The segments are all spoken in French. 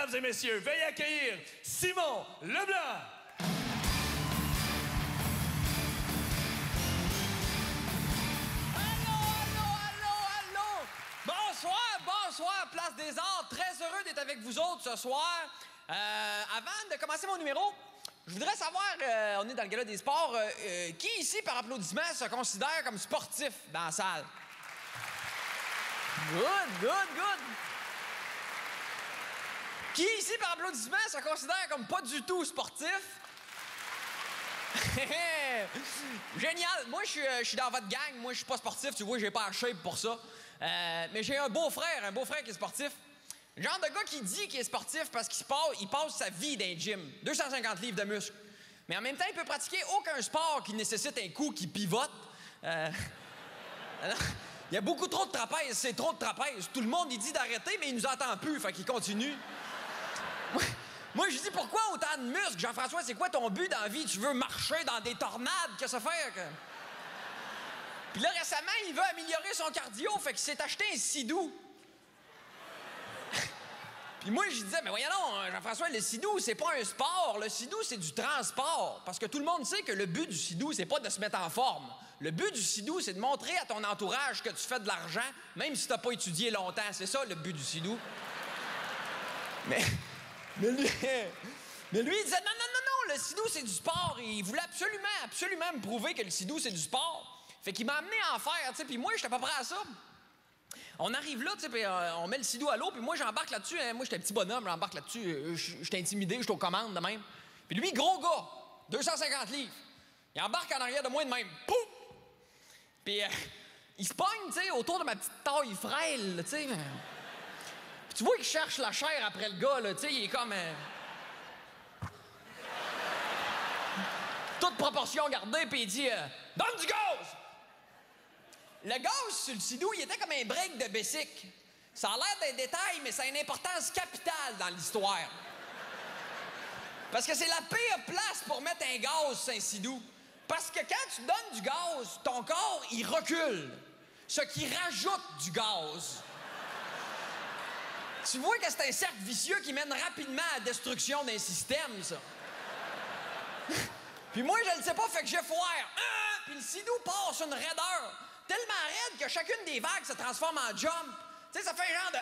Mesdames et messieurs, veuillez accueillir Simon Leblanc. Allô! Bonsoir, Place des Arts. Très heureux d'être avec vous autres ce soir. Avant de commencer mon numéro, je voudrais savoir, on est dans le gala des sports, qui ici, par applaudissement, se considère comme sportif dans la salle? Good. Qui ici, par applaudissement, se considère comme pas du tout sportif? Génial! Moi, je suis dans votre gang. Moi, je suis pas sportif. Tu vois, j'ai pas la shape pour ça. Mais j'ai un beau frère qui est sportif. Le genre de gars qui dit qu'il est sportif parce qu'il passe sa vie dans un gym. 250 livres de muscles. Mais en même temps, il peut pratiquer aucun sport qui nécessite un cou qui pivote. Il y a beaucoup trop de trapèzes. C'est trop de trapèzes. Tout le monde, il dit d'arrêter, mais il nous entend plus. Fait qu'il continue. Moi, je dis, pourquoi autant de muscles? Jean-François, c'est quoi ton but dans la vie? Tu veux marcher dans des tornades? Qu'est-ce que ça fait? Puis là, récemment, il veut améliorer son cardio, fait qu'il s'est acheté un sidou. Puis moi, je disais, mais voyons donc, Jean-François, le sidou, c'est pas un sport. Le sidou, c'est du transport. Parce que tout le monde sait que le but du sidou, c'est pas de se mettre en forme. Le but du sidou, c'est de montrer à ton entourage que tu fais de l'argent, même si t'as pas étudié longtemps. C'est ça, le but du sidou. Mais lui, il disait, non, le sidou, c'est du sport. Et il voulait absolument me prouver que le sidou, c'est du sport. Fait qu'il m'a amené à en faire, tu sais, puis moi, j'étais pas prêt à ça. On arrive là, tu sais, puis on met le sidou à l'eau, puis moi, j'embarque là-dessus. Hein, moi, j'étais un petit bonhomme, j'embarque là-dessus. J'étais intimidé, j'étais aux commandes de même. Puis lui, gros gars, 250 livres. Il embarque en arrière de moi de même. Pouf! Puis il se pogne, tu sais, autour de ma petite taille frêle, tu sais. Puis tu vois qu'il cherche la chair après le gars, là, tu sais, il est comme... toute proportion gardée, puis il dit « Donne du gaz! » Le gaz sur le sidou, il était comme un break de bicycle. Ça a l'air d'un détail, mais ça a une importance capitale dans l'histoire. Parce que c'est la pire place pour mettre un gaz sur un sidou. Parce que quand tu donnes du gaz, ton corps, il recule. Ce qui rajoute du gaz. Tu vois que c'est un cercle vicieux qui mène rapidement à la destruction d'un système, ça. Puis moi, je le sais pas, fait que j'ai foire. Puis le sidou part sur une raideur. Tellement raide que chacune des vagues se transforme en jump. Tu sais, ça fait un genre de...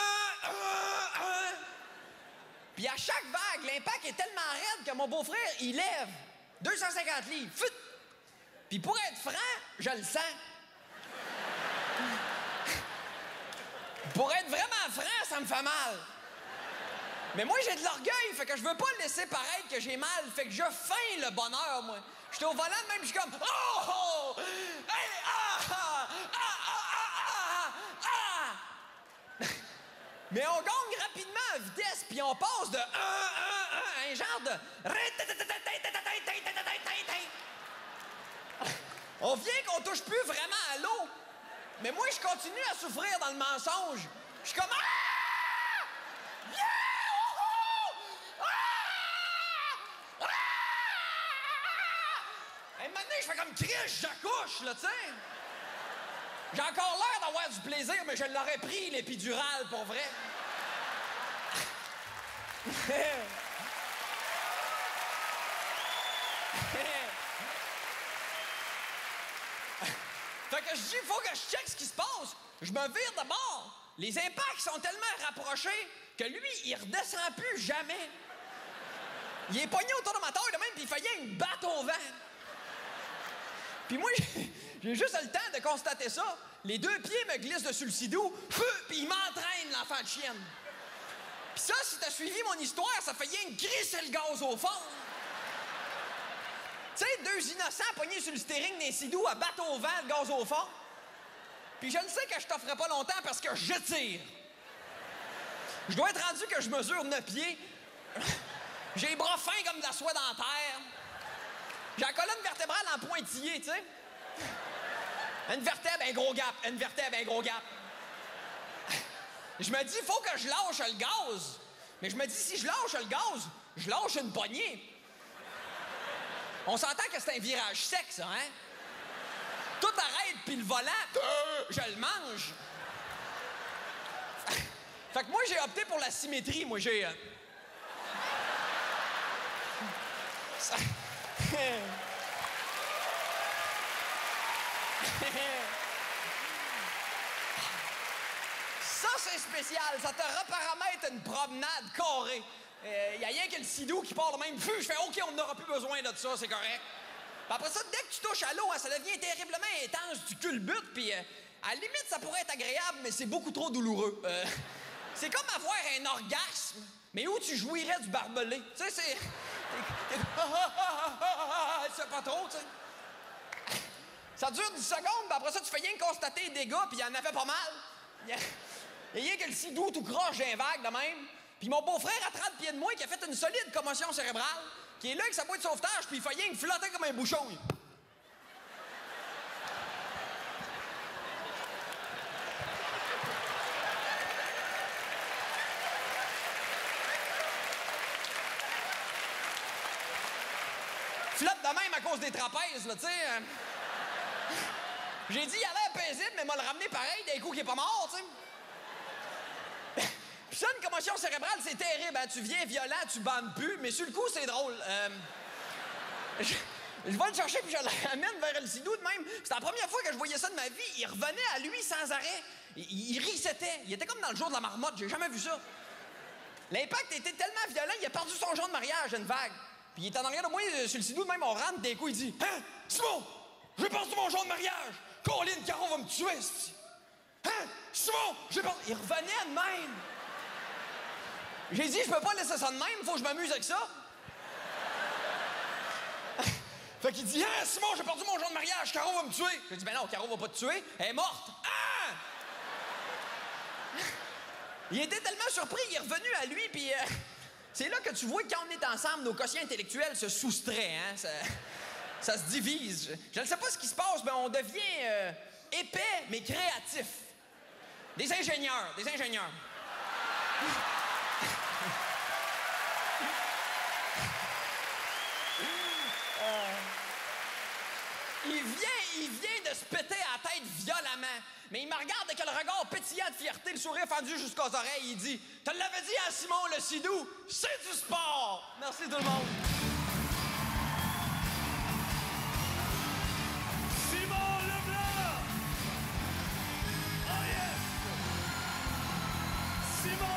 Puis à chaque vague, l'impact est tellement raide que mon beau-frère, il lève 250 livres. Fut! Puis pour être franc, je le sens. Pour être vraiment franc, ça me fait mal. Mais moi, j'ai de l'orgueil, fait que je veux pas laisser paraître que j'ai mal, fait que je feins le bonheur, moi. J'étais au volant de même, je suis comme « Oh! Hey! Mais on gagne rapidement en vitesse, puis on passe de un genre de... On vient qu'on touche plus vraiment à l'eau. Mais moi, je continue à souffrir dans le mensonge. Je suis comme... Yeah! Un moment donné, je fais comme criche, j'accouche, là, tu sais. J'ai encore l'air d'avoir du plaisir, mais je l'aurais pris, l'épidural, pour vrai. Fait que je dis, faut que je check ce qui se passe. Je me vire de bord. Les impacts sont tellement rapprochés que lui, il redescend plus jamais. Il est pogné autour de ma taille de même, puis il faillit me battre au vent. Puis moi, j'ai juste le temps de constater ça. Les deux pieds me glissent dessus le sidou, puis il m'entraîne, l'enfant de chienne. Puis ça, si t'as suivi mon histoire, ça fait rien que grisser le gaz au fond. Tu sais, deux innocents pognés sur le steering d'un sidou à battre au vent le gaz au fond. Puis je le sais que je t'offrais pas longtemps parce que je tire. Je dois être rendu que je mesure 9 pieds. J'ai les bras fins comme de la soie dentaire. J'ai la colonne vertébrale en pointillé, tu sais. Une vertèbre, un gros gap. Une vertèbre, un gros gap. Je me dis, il faut que je lâche le gaz. Mais je me dis, si je lâche le gaz, je lâche une poignée. On s'entend que c'est un virage sec, ça, hein? Tout arrête, puis le volant, je le mange. Fait que moi, j'ai opté pour la symétrie. Moi, j'ai... Ça... Ça, c'est spécial. Ça te reparamètre une promenade carrée. Il y a rien que le sidou qui part le même fût. Je fais OK, on n'aura plus besoin de ça, c'est correct. Puis après ça, dès que tu touches à l'eau, ça devient terriblement intense, tu culbutes, puis à la limite, ça pourrait être agréable, mais c'est beaucoup trop douloureux. C'est comme avoir un orgasme, mais où tu jouirais du barbelé. Tu sais, c'est... C'est pas trop, tu sais. Ça dure 10 secondes, puis après ça, tu fais rien que constater les dégâts, puis il y en avait pas mal. Il y a rien que le sidou tout croche d'un vague de même. Puis mon beau-frère à 30 pieds de moi qui a fait une solide commotion cérébrale, qui est là avec sa boîte de sauvetage, puis il fait rien que flotter comme un bouchon. Flotte de même à cause des trapèzes, là, tu sais. J'ai dit, il a l'air paisible, mais m'a le ramené pareil d'un coup qui est pas mort, tu sais. Puis ça, une commotion cérébrale, c'est terrible, hein? Tu viens violent, tu bandes plus, mais sur le coup, c'est drôle. Je vais le chercher puis je le ramène vers le sidou de même. C'est la première fois que je voyais ça de ma vie. Il revenait à lui sans arrêt. Il resetait. Il était comme dans le jour de la marmotte. J'ai jamais vu ça. L'impact était tellement violent, il a perdu son jour de mariage, une vague. Puis il est en arrière de moi, sur le sidou de même, on rentre, d'un coup, il dit « Hein? Simon! J'ai perdu mon jour de mariage! Colline, Caro va me tuer, c'ti! Hein? Simon! J'ai perdu... » Il revenait de même. J'ai dit « Je peux pas laisser ça de même, faut que je m'amuse avec ça. » Fait qu'il dit « Hein, Simon, j'ai perdu mon jour de mariage, Caro va me tuer. » J'ai dit « Ben non, Caro va pas te tuer, elle est morte. » Ah! Il était tellement surpris, il est revenu à lui, puis c'est là que tu vois que quand on est ensemble, nos quotients intellectuels se soustraient, hein? Ça se divise. Je ne sais pas ce qui se passe, mais on devient épais, mais créatif. Des ingénieurs, des ingénieurs. Il vient de se péter à la tête violemment. Mais il me regarde avec le regard pétillant de fierté, le sourire fendu jusqu'aux oreilles. Il dit « Te l'avais dit à Simon le Sidou, c'est du sport! » Merci tout le monde. Simon Leblanc! Oh yes! Simon